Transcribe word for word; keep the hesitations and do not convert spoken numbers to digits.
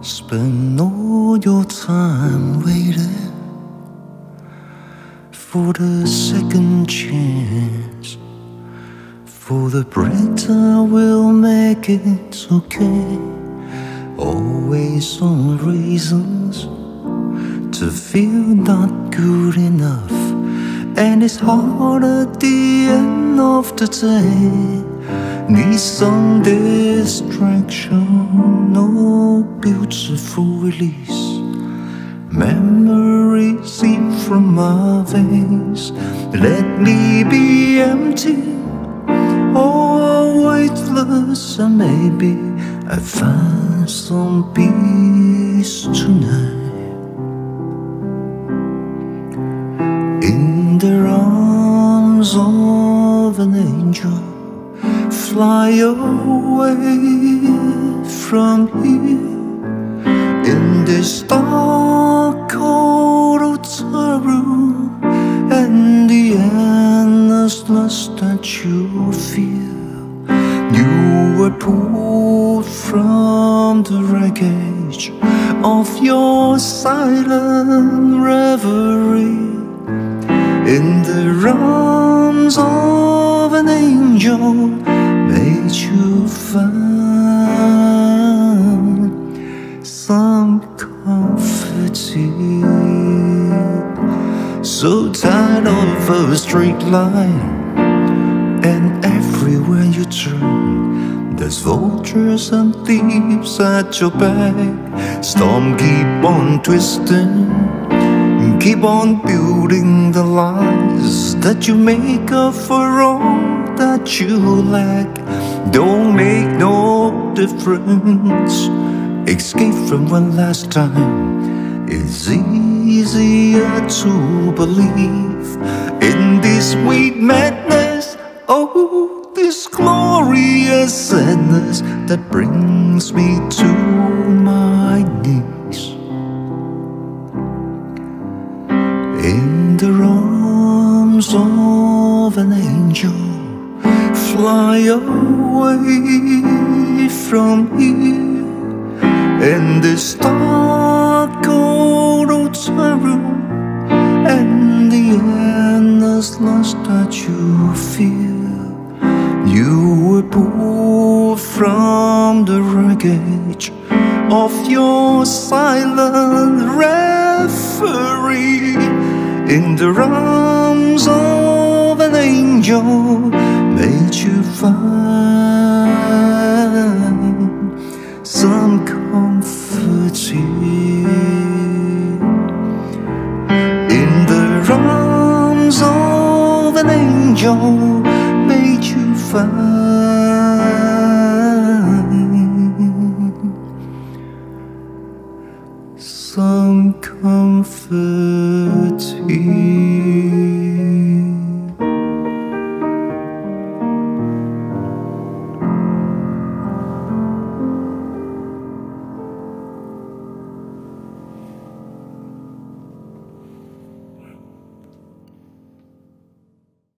Spend all your time waiting for the second chance, for the breakthrough will make it okay. Always some reasons to feel not good enough, and it's hard at the end of the day. Need some distraction, no beautiful release. Memories seep from my veins. Let me be empty, oh, weightless, and maybe I find some peace tonight. In the arms of an angel, fly away from here. In this dark, cold hotel room, and the endlessness that you feel, you were pulled from the wreckage of your silent reverie. In the arms of an angel, made you find some comfort here. So tired of a straight line, and everywhere you turn, there's vultures and thieves at your back. Storm keep on twisting, keep on building the lies that you make up for all that you lack. Don't make no difference. Escape from one last time. It's easier to believe in this sweet madness, oh, this glorious sadness that brings me to my knees. In the arms of an angel, fly away from here. In this dark, cold hotel room, and the endlessness that you feel, you were pulled from the wreckage of your silent reverie. In the arms of an angel, made you find some comfort here. In the arms of an angel, made you find